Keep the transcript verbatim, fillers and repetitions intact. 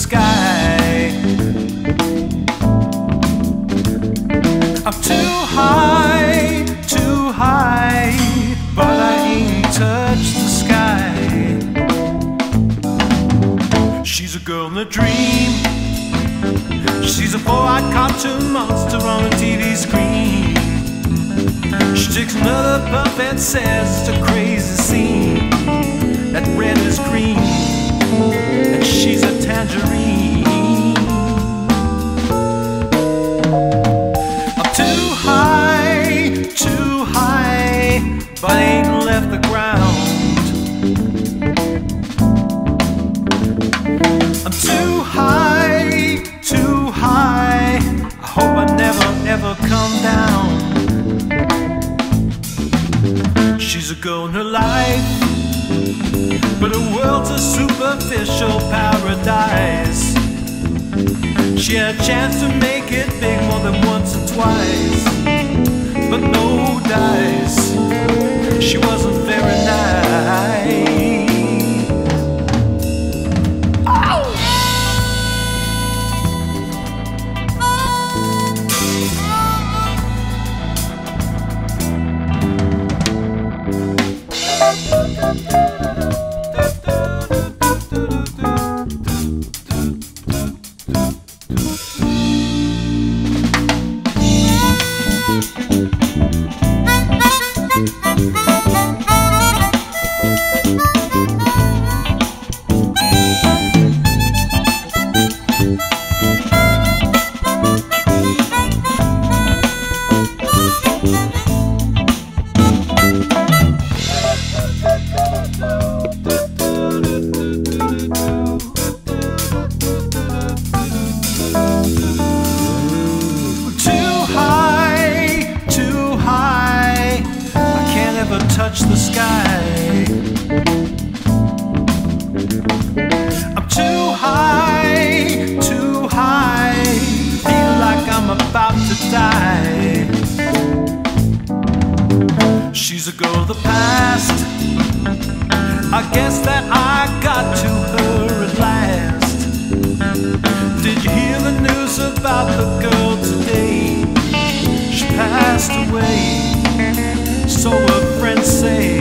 sky. I'm too high, too high, but I ain't touched the sky. She's a girl in a dream. She's a four-eyed cartoon monster on a T V screen. She takes another puff and says it's a crazy scene. That red is green, and she's a tangerine. I'm too high, too high, but I ain't left the ground. I'm too high, too high, I hope I never, ever come down. She's a girl in her life, but her world's a superficial paradise. She had a chance to make it big more than once or twice, but no dice. She wasn't very nice. Touch the sky. I'm too high, too high, feel like I'm about to die. She's a girl of the past, I guess that I got to her at last. Did you hear the news about the girl today? She passed away, so her friends say.